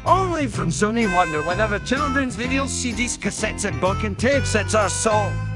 Only from Sony Wonder, whenever children's videos, CDs, cassettes, and book and tapes, it's our soul.